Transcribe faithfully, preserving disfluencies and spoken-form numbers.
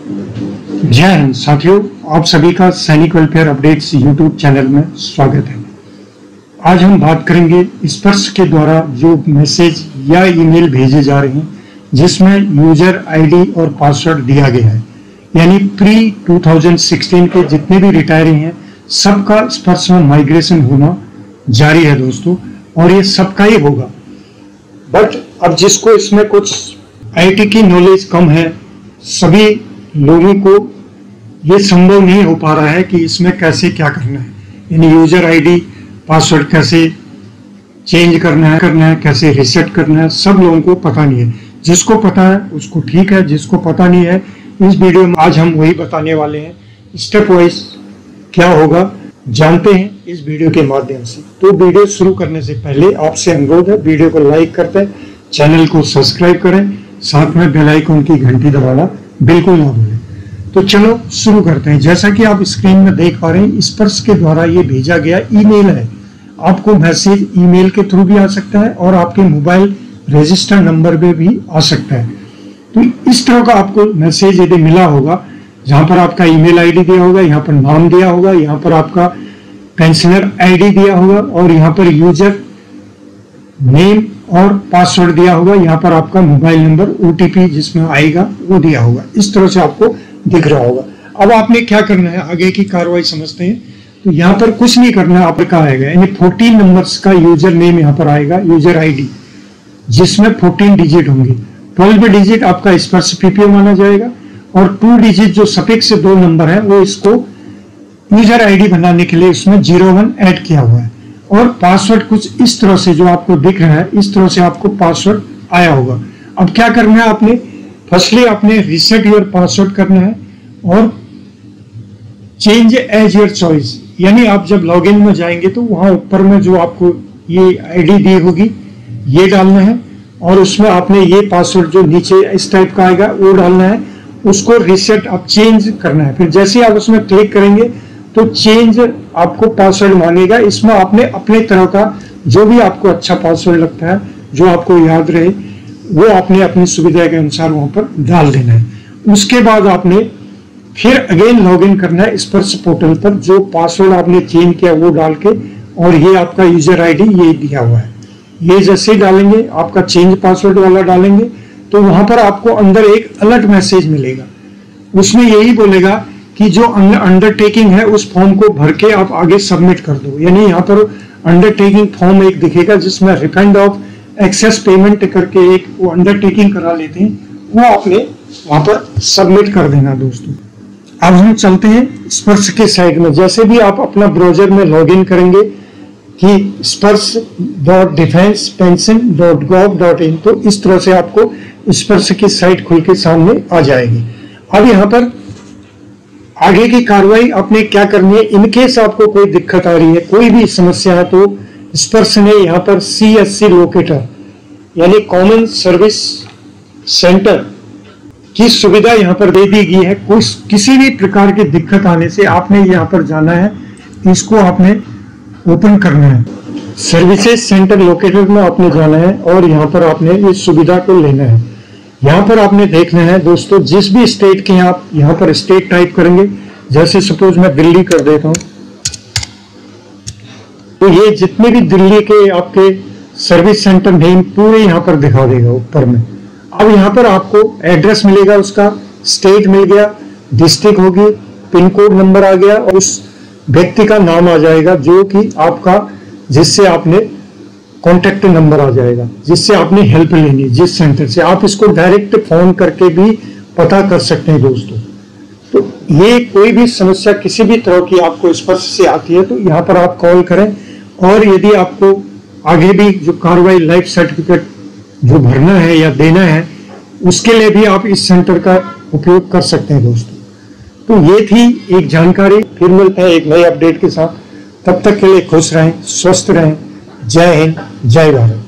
जय हिंद साथियों, आप सभी का सैनिक वेलफेयर अपडेट्स यूट्यूब चैनल में स्वागत है। आज हम बात करेंगे स्पर्श के द्वारा जो मैसेज या ईमेल भेजे जा रहे हैं जिसमें यूजर आईडी और पासवर्ड दिया गया है, यानी प्री दो हज़ार सोलह के जितने भी रिटायरिंग हैं सबका स्पर्श में माइग्रेशन होना जारी है दोस्तों, और ये सबका ही होगा। बट अब जिसको इसमें कुछ आईटी की नॉलेज कम है, सभी लोगों को ये संभव नहीं हो पा रहा है कि इसमें कैसे क्या करना है, यानी यूजर आईडी पासवर्ड कैसे चेंज करना है करना है कैसे रिसेट करना है, सब लोगों को पता नहीं है। जिसको पता है उसको ठीक है, जिसको पता नहीं है इस वीडियो में आज हम वही बताने वाले हैं। स्टेप वाइज क्या होगा जानते हैं इस वीडियो के माध्यम से। तो वीडियो शुरू करने से पहले आपसे अनुरोध है, वीडियो को लाइक करते हैं, चैनल को सब्सक्राइब करें, साथ में बेल आइकन की घंटी दबाना बिल्कुल ना भूलें। तो चलो शुरू करते हैं। जैसा कि आप स्क्रीन में देख पा रहे हैं, स्पर्श के द्वारा ये भेजा गया ईमेल है। आपको मैसेज ईमेल के थ्रू भी आ सकता है और आपके मोबाइल रजिस्टर नंबर पे भी आ सकता है। तो इस तरह का आपको मैसेज यदि मिला होगा, जहां पर आपका ईमेल आईडी दिया होगा, यहाँ पर नाम दिया होगा, यहाँ पर आपका पेंशनर आईडी दिया होगा और यहाँ पर यूजर नेम और पासवर्ड दिया होगा, यहाँ पर आपका मोबाइल नंबर ओटीपी जिसमें आएगा वो दिया होगा। इस तरह से आपको दिख रहा होगा। अब आपने क्या करना है, आगे की कार्रवाई समझते हैं। तो यहाँ पर कुछ नहीं करना है, आपका आएगा यानी चौदह नंबर्स का यूजर नेम यहाँ पर आएगा, यूजर आईडी जिसमें चौदह डिजिट होंगे। बारह डिजिट आपका स्पर्श पीपीओ माना जाएगा और टू डिजिट जो सफिक्स से दो नंबर है वो इसको यूजर आईडी बनाने के लिए उसमें जीरो वन ऐड किया हुआ है। और पासवर्ड कुछ इस तरह से जो आपको दिख रहा है, इस तरह से आपको पासवर्ड आया होगा। अब क्या करना है, आपने फर्स्टली आपने रीसेट योर पासवर्ड करना है और चेंज एज योर चॉइस, यानी आप जब लॉगिन में जाएंगे तो वहां ऊपर में जो आपको ये आईडी दी होगी ये डालना है और उसमें आपने ये पासवर्ड जो नीचे इस टाइप का आएगा वो डालना है, उसको रीसेट आप चेंज करना है। फिर जैसे आप उसमें क्लिक करेंगे तो चेंज आपको पासवर्ड मांगेगा। इसमें आपने अपने तरह का जो भी आपको अच्छा पासवर्ड लगता है, जो आपको याद रहे, वो आपने अपनी सुविधा के अनुसार वहां पर डाल देना है। उसके बाद आपने फिर अगेन लॉगिन करना है स्पर्श पोर्टल पर, जो पासवर्ड आपने चेंज किया वो डाल के, और ये आपका यूजर आईडी ये दिया हुआ है। ये जैसे ही डालेंगे, आपका चेंज पासवर्ड वाला डालेंगे तो वहां पर आपको अंदर एक अलर्ट मैसेज मिलेगा। उसमें यही बोलेगा कि जो अंडरटेकिंग है उस फॉर्म को भर के आप आगे सबमिट कर दो। यानी यहाँ पर अंडरटेकिंग फॉर्म एक दिखेगा जिसमें रिफंड ऑफ एक्सेस पेमेंट करके एक वो अंडरटेकिंग करा लेते हैं, वो आपने वहां पर सबमिट कर देना दोस्तों। अब हम चलते हैं स्पर्श के साइड में। जैसे भी आप अपना ब्राउजर में लॉगिन करेंगे कि Sparsh dot defence pension dot gov dot in, तो इस तरह से आपको स्पर्श की साइट खुल के सामने आ जाएगी। अब यहाँ पर आगे की कार्रवाई आपने क्या करनी है, इनकेस आपको कोई दिक्कत आ रही है, कोई भी समस्या है, तो स्पर्श ने यहाँ पर सी एस सी लोकेटर यानी कॉमन सर्विस सेंटर की सुविधा यहाँ पर दे दी गई है। कुछ किसी भी प्रकार की दिक्कत आने से आपने यहाँ पर जाना है, इसको आपने ओपन करना है। सर्विसेज सेंटर लोकेटर में आपने जाना है और यहाँ पर आपने इस सुविधा को लेना है। यहाँ पर आपने देखना है दोस्तों, जिस भी स्टेट के आप यहाँ पर स्टेट टाइप करेंगे, जैसे सपोज मैं दिल्ली कर देता हूँ, तो ये जितने भी दिल्ली के आपके सर्विस सेंटर नेम पूरे यहाँ पर दिखा देगा ऊपर में। अब यहाँ पर आपको एड्रेस मिलेगा, उसका स्टेट मिल गया, डिस्ट्रिक्ट होगी, पिन कोड नंबर आ गया और उस व्यक्ति का नाम आ जाएगा जो कि आपका, जिससे आपने कॉन्टेक्ट नंबर आ जाएगा, जिससे आपने हेल्प लेनी है जिस सेंटर से। आप इसको डायरेक्ट फोन करके भी पता कर सकते हैं दोस्तों। तो ये कोई भी समस्या किसी भी तरह की आपको स्पर्श से आती है तो यहाँ पर आप कॉल करें, और यदि आपको आगे भी जो कार्रवाई लाइफ सर्टिफिकेट जो भरना है या देना है, उसके लिए भी आप इस सेंटर का उपयोग कर सकते हैं दोस्तों। तो ये थी एक जानकारी। फिर मिलते हैं एक नए अपडेट के साथ, तब तक के लिए खुश रहें, स्वस्थ रहें। जय हिंद, जय भारत।